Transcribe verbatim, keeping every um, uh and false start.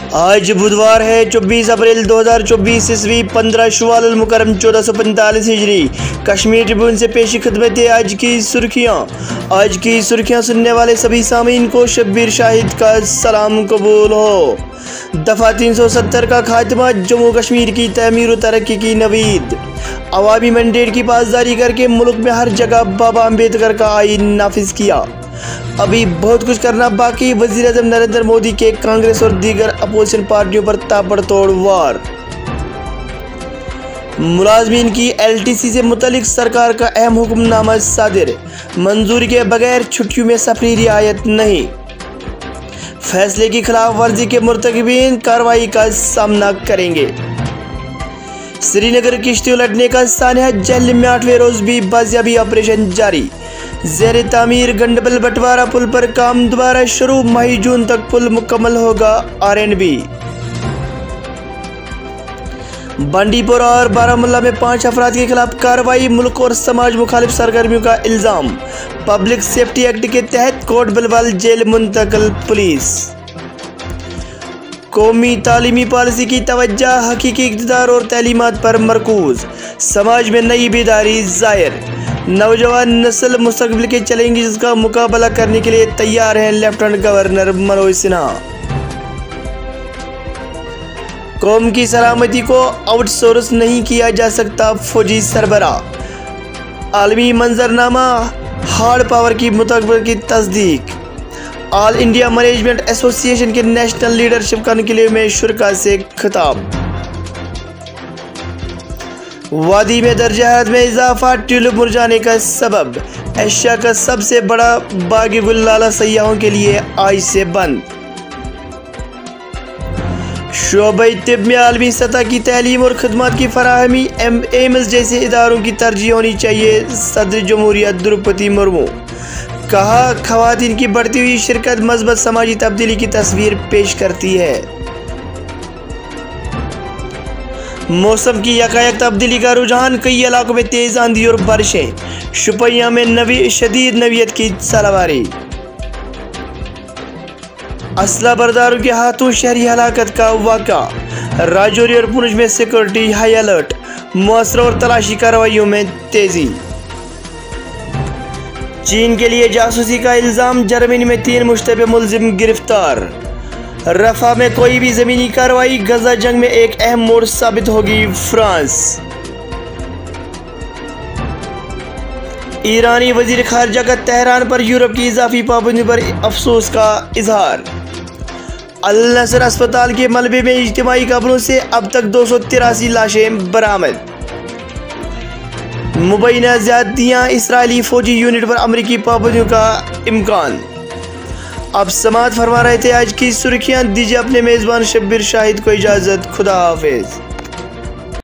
आज बुधवार है चौबीस अप्रैल दो हज़ार चौबीस ईस्वी पंद्रह शव्वाल अल मुकर्रम चौदह सौ पैंतालीस हिजरी। कश्मीर ट्रिब्यून से पेशी खिदमत है आज की सुर्खियाँ। आज की सुर्खियाँ सुनने वाले सभी सामीन को शब्बीर शाहिद का सलाम कबूल हो। दफ़ा तीन सौ सत्तर का खात्मा, जम्मू कश्मीर की तमीर व तरक्की की नवीद। अवामी मैंडेट की पासदारी करके मुल्क में हर जगह बाबा अम्बेडकर का आइन नाफिज किया। अभी बहुत कुछ करना बाकी, वज़ीर-ए-आज़म नरेंद्र मोदी के कांग्रेस और दीगर अपोजिशन पार्टियों पर ताबड़तोड़ वार। मुलाजमीन की एल टी सी से मुतलिक सरकार का अहम हुक्मनामा सादिर, मंजूरी के बगैर छुट्टियों में सफरी रियायत नहीं। फैसले की खिलाफ वर्जी के मुर्तकिबीन कार्रवाई का सामना करेंगे। श्रीनगर किश्ती उलटने का सानिया, जेल में आठवें रोज भी बाजियाबी ऑपरेशन जारी। ज़ेर तामीर गंडबल बंटवारा पुल पर काम दोबारा शुरू, मई जून तक पुल मुकम्मल होगा आर एन बी। बांडीपोरा और बारामुल्ला में पांच अफराद के खिलाफ कार्रवाई, मुल्क और समाज मुखालिफ सरगर्मियों का इल्जाम। पब्लिक सेफ्टी एक्ट के तहत कोट बिलवाल जेल मुंतकिल पुलिस। कौमी तालीमी पॉलिसी की तवज्जो हकीकी इक़्तिदार और तालीमात पर मरकूज, समाज में नई बेदारी ज़ाहिर। नौजवान नस्ल मुस्तक़बिल के चैलेंजेस का मुकाबला करने के लिए तैयार हैं लेफ्टिनेंट गवर्नर मनोज सिन्हा। कौम की सलामती को आउटसोर्स नहीं किया जा सकता, फौजी सरबराह। आलमी मंजरनामा हार्ड पावर की मुताबिक की तस्दीक। ऑल इंडिया मैनेजमेंट एसोसिएशन के नेशनल लीडरशिप कॉन्क्लेव में शुरका से खिताब। वादी में दर्जा हरारत में इजाफा, ट्यूलिप मुरझाने का सबब। एशिया का सबसे बड़ा बाग गुलदार सयाहों के लिए आज से बंद। शोबे तिब में आलमी सतह की तालीम और खिदमत की फराहमी एम्स जैसे इदारों की तरजीह होनी चाहिए, सदर जमहूरियत द्रौपदी मुर्मू। कहा, खवातीन की बढ़ती हुई शिरकत मज़बूत समाजी तब्दीली की तस्वीर पेश करती है। मौसम की यकायक तब्दीली का रुझान, कई इलाकों में तेज आंधी और बारिशें। शुपियां में नवी शदीद नवीयत की सलावारी। असला बरदारों के हाथों शहरी हलाकत का वाक़ा। राजौरी और पुंछ में सिक्योरिटी हाई अलर्ट, मुआसरा और तलाशी कार्रवाइयों में तेजी। चीन के लिए जासूसी का इल्ज़ाम, जर्मनी में तीन मुश्तबे मुलजिम गिरफ्तार। रफा में कोई भी ज़मीनी कार्रवाई, गजा जंग में एक अहम मोड़ साबित होगी फ्रांस। ईरानी वजीर खारजा का तेहरान पर यूरोप की इजाफी पाबंदी पर अफसोस का इजहार। अल नसर अस्पताल के मलबे में इज्तिमाई कब्रों से अब तक दो सौ तिरासी लाशें बरामद। मुबैना ज़्यादतियाँ, इसराइली फौजी यूनिट पर अमरीकी पाबंदियों का इम्कान। अब समात फरमा रहे थे आज की सुर्खियाँ। दीजिए अपने मेज़बान शब्बीर शाहिद को इजाज़त। खुदा हाफिज़।